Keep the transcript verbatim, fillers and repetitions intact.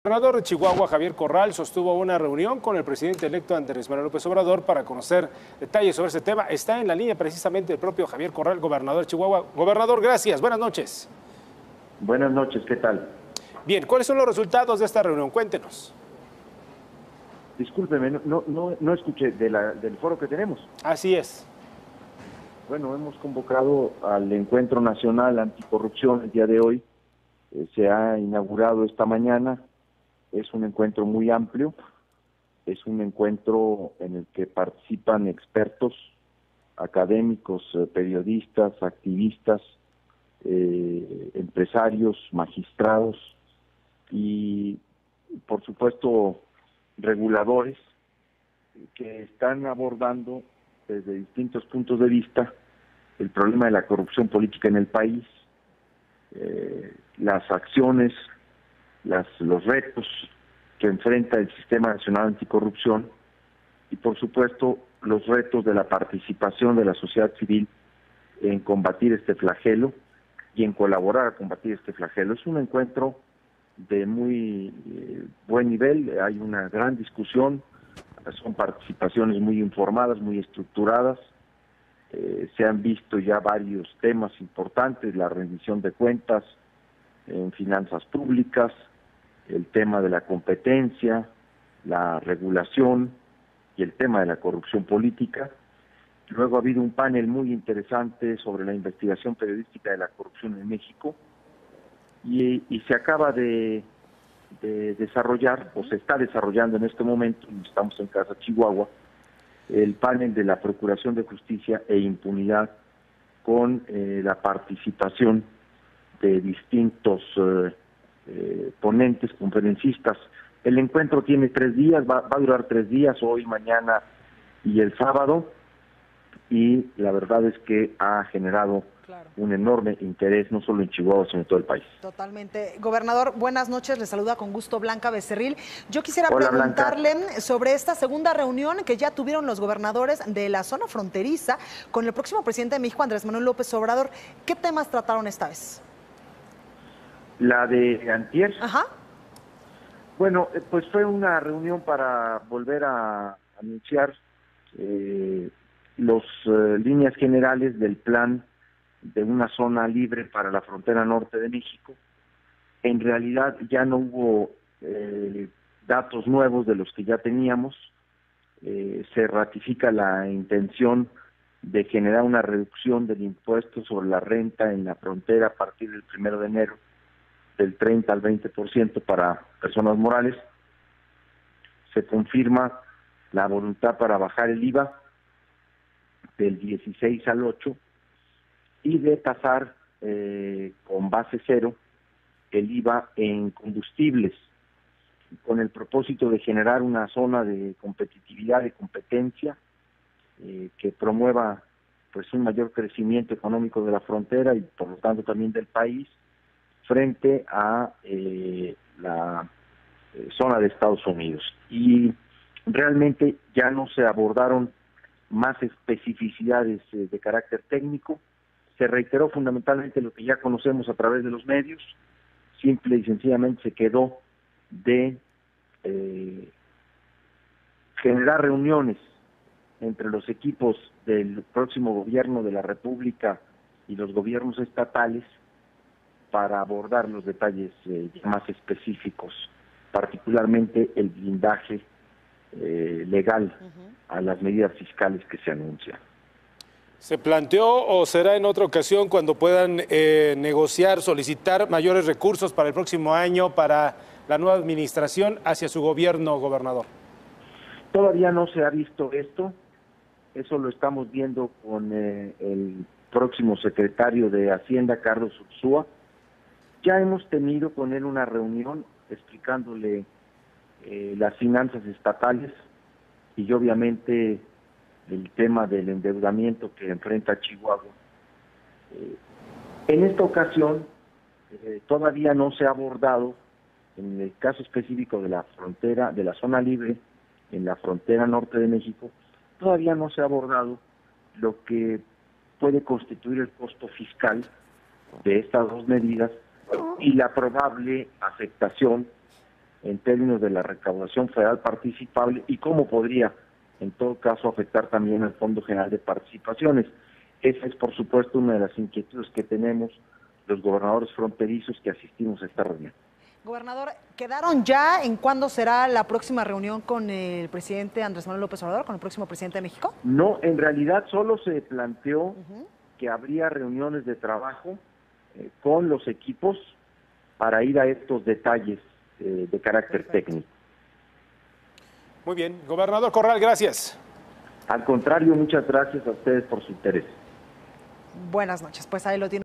El gobernador de Chihuahua, Javier Corral, sostuvo una reunión con el presidente electo Andrés Manuel López Obrador para conocer detalles sobre este tema. Está en la línea precisamente el propio Javier Corral, gobernador de Chihuahua. Gobernador, gracias. Buenas noches. Buenas noches, ¿qué tal? Bien, ¿cuáles son los resultados de esta reunión? Cuéntenos. Discúlpeme, no, no, no escuché de la, del foro que tenemos. Así es. Bueno, hemos convocado al Encuentro Nacional Anticorrupción el día de hoy. Eh, se ha inaugurado esta mañana. Es un encuentro muy amplio. Es un encuentro en el que participan expertos, académicos, eh, periodistas, activistas, eh, empresarios, magistrados y, por supuesto, reguladores que están abordando desde distintos puntos de vista el problema de la corrupción política en el país, eh, las acciones, las, los retos que enfrenta el Sistema Nacional Anticorrupción y, por supuesto, los retos de la participación de la sociedad civil en combatir este flagelo y en colaborar a combatir este flagelo. Es un encuentro de muy eh, buen nivel, hay una gran discusión, son participaciones muy informadas, muy estructuradas, eh, se han visto ya varios temas importantes, la rendición de cuentas en finanzas públicas, el tema de la competencia, la regulación y el tema de la corrupción política. Luego ha habido un panel muy interesante sobre la investigación periodística de la corrupción en México y, y se acaba de, de desarrollar, o se está desarrollando en este momento, estamos en Casa Chihuahua, el panel de la Procuración de Justicia e Impunidad con eh, la participación de distintos eh, eh, ponentes, conferencistas. El encuentro tiene tres días, va, va a durar tres días, hoy, mañana y el sábado, y la verdad es que ha generado claro. un enorme interés, no solo en Chihuahua, sino en todo el país. Totalmente. Gobernador, buenas noches, le saluda con gusto Blanca Becerril. Yo quisiera Hola, preguntarle Blanca. sobre esta segunda reunión que ya tuvieron los gobernadores de la zona fronteriza con el próximo presidente de México, Andrés Manuel López Obrador. ¿Qué temas trataron esta vez? La de antier. Ajá. Bueno, pues fue una reunión para volver a anunciar eh, las uh, líneas generales del plan de una zona libre para la frontera norte de México. En realidad ya no hubo eh, datos nuevos de los que ya teníamos. Eh, se ratifica la intención de generar una reducción del impuesto sobre la renta en la frontera a partir del primero de enero, del treinta al veinte por ciento para personas morales. Se confirma la voluntad para bajar el I V A del dieciséis al ocho y de tasar eh, con base cero el I V A en combustibles, con el propósito de generar una zona de competitividad, de competencia, eh, que promueva pues un mayor crecimiento económico de la frontera y por lo tanto también del país, frente a eh, la eh, zona de Estados Unidos. Y realmente ya no se abordaron más especificidades eh, de carácter técnico, se reiteró fundamentalmente lo que ya conocemos a través de los medios, simple y sencillamente se quedó de eh, generar reuniones entre los equipos del próximo gobierno de la República y los gobiernos estatales para abordar los detalles eh, más específicos, particularmente el blindaje eh, legal uh-huh. a las medidas fiscales que se anuncian. ¿Se planteó o será en otra ocasión cuando puedan eh, negociar, solicitar mayores recursos para el próximo año para la nueva administración hacia su gobierno, gobernador? Todavía no se ha visto esto, eso lo estamos viendo con eh, el próximo secretario de Hacienda, Carlos Ursúa. Ya hemos tenido con él una reunión explicándole eh, las finanzas estatales y obviamente el tema del endeudamiento que enfrenta Chihuahua. Eh, en esta ocasión eh, todavía no se ha abordado, en el caso específico de la frontera, de la zona libre, en la frontera norte de México, todavía no se ha abordado lo que puede constituir el costo fiscal de estas dos medidas y la probable afectación en términos de la recaudación federal participable y cómo podría, en todo caso, afectar también al Fondo General de Participaciones. Esa es, por supuesto, una de las inquietudes que tenemos los gobernadores fronterizos que asistimos a esta reunión. Gobernador, ¿quedaron ya en cuándo será la próxima reunión con el presidente Andrés Manuel López Obrador, con el próximo presidente de México? No, en realidad solo se planteó uh-huh. que habría reuniones de trabajo eh, con los equipos para ir a estos detalles eh, de carácter Perfecto. técnico. Muy bien. Gobernador Corral, gracias. Al contrario, muchas gracias a ustedes por su interés. Buenas noches. Pues ahí lo tiene.